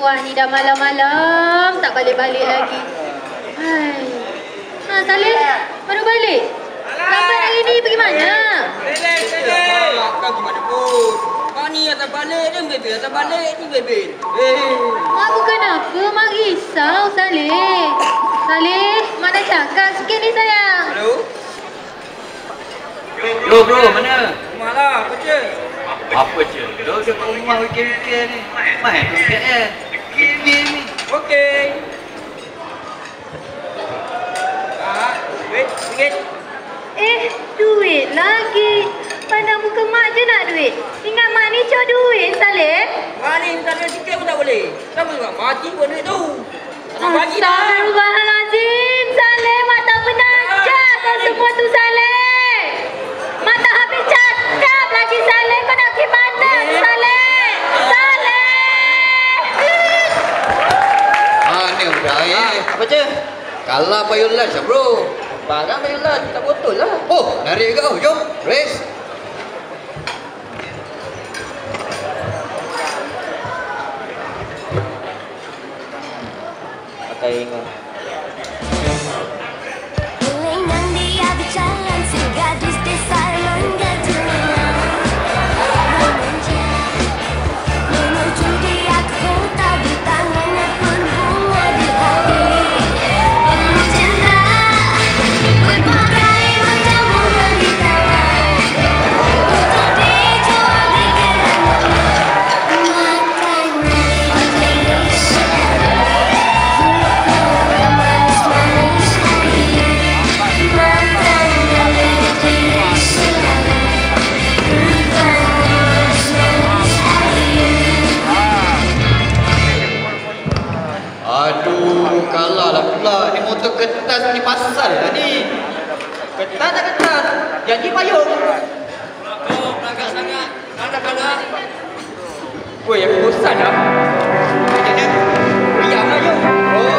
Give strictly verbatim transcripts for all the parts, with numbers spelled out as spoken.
Wah, ni dah malam-malam tak balik-balik lagi. Hai. Ha, Saleh, baru balik? Lambat hari ni pergi mana? Saleh, Saleh. Kau gimana pun? Kau ni atas balik dia bebel, atas balik ni bebel. Eh. Mak bukan apa, Mak risau Saleh. Saleh, Mak dah cakap sikit ni sayang. Halo? Bro, bro, mana? Rumah lah, apa je? Apa je? Dah kat rumah weekend-weekend ni. Main tu K L. Game ni. Okey. Ah, duit, ringgit. Eh, duit lagi. Pandang muka Mak je nak duit. Ingat Mak ni cok duit, Saleh. Mak ni tak ada sikit pun tak boleh. Sama juga mati pun duit tu. Tak bagi dah. Astagfirullahaladzim, Saleh. Mak tak pernah ajar kau semua tu, Saleh. Mak tak habis cakap lagi, Saleh. Kau nak pergi mana, Saleh? Saleh! Ah, ni udah eh. Apa je? Kalah payung lunch lah bro. Barang bayar lah, tak botol lah. Oh, narik kau. Jom, race. Pakai ingat. Kelainan dia berjalan si gadis desa menggantung manja menuju dia ke kota di tangannya pun bunga di hati cinta berbagai macam bunga di taman untuk dijual di gerangan matanya Indonesia Aduh, kalah lah pula. Ni motor kertas ni pasal lah ni. Ketat tak ketat? Janji payung. Kau pelagak sangat. Kalah-kalah. Weh, aku bosan dah. Jadi, riam lah jom. Oh.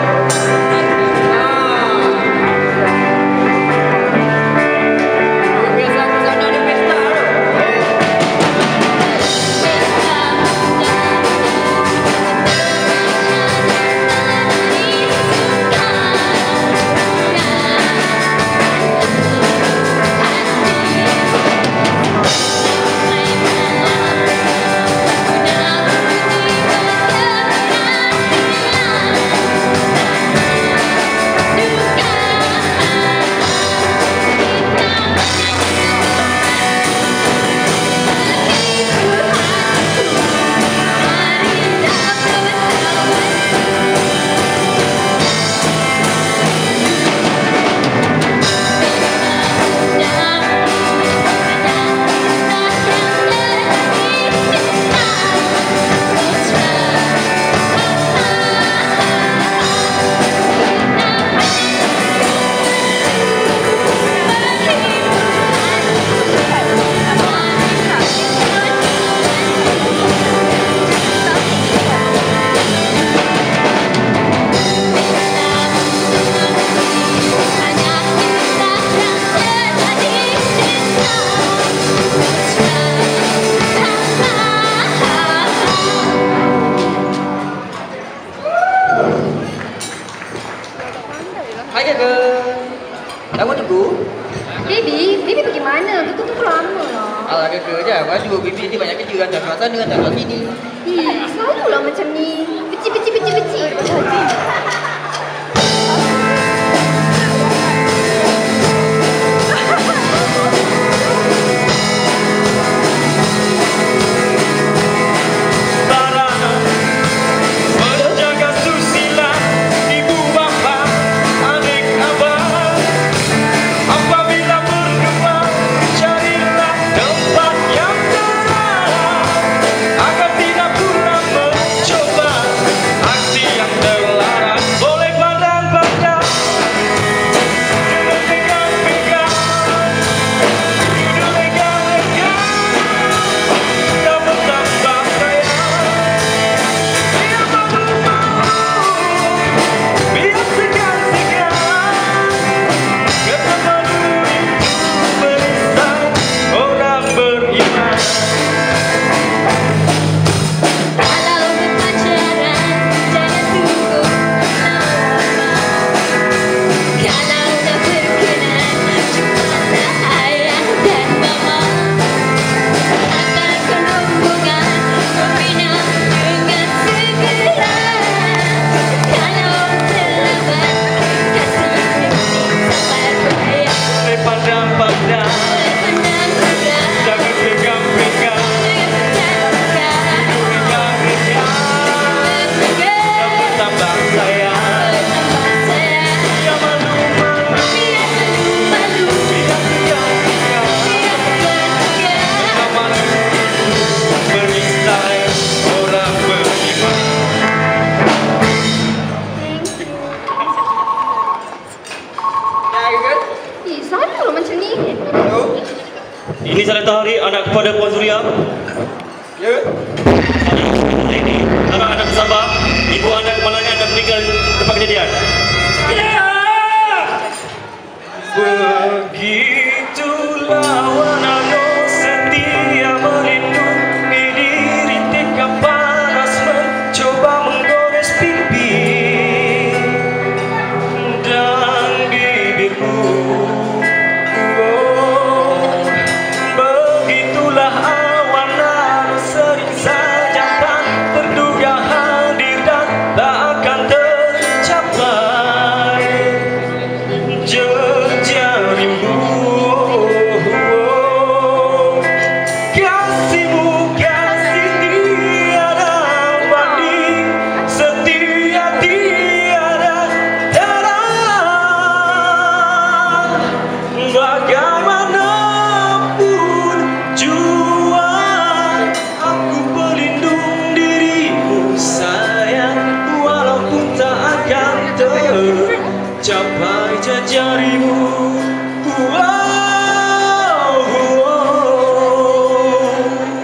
Hai jaga. Lama tunggu? Baby, Baby pergi mana? Betul-betul lama lah. Alah jaga je. Baju baby ni banyak kerja kan. Tak sana kan, tak sini. Ih, selalulah macam ni. Beci, beci, beci, beci. Agar tidak pernah mencoba aksi yang terlarang. Ini Saleh Tahari, anak kepada Puan Suria. Ya. Ini anak-anak bersabar. Ibu anda kepalanya anda meninggal tempat kejadian. Begitulah warna setia melindungi diri, tikam panas mencoba menggores pipi dan bibirmu. Oh, begitulah awana sering saja tak terduga hadir dan tak akan tercapai. Jejak rindu, kasihmu kasih tiada banding, setia tiada tara. Bagaimanapun jua aku pelindung dirimu sayang, walaupun tak akan tercapai jejarimu. Wow, wow.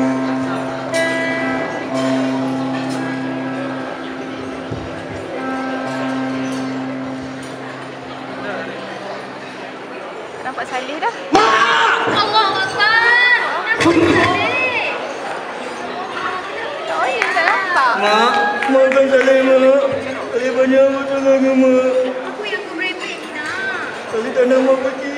Nampak Saleh dah. Allah Akbar. Saleh. Oh, ya tak nampak. Mak, maafkan Saleh, Mak. Saleh banyak betul dengan Mak. Aku yang kau merepek nak. Saleh tak nak Mak pergi.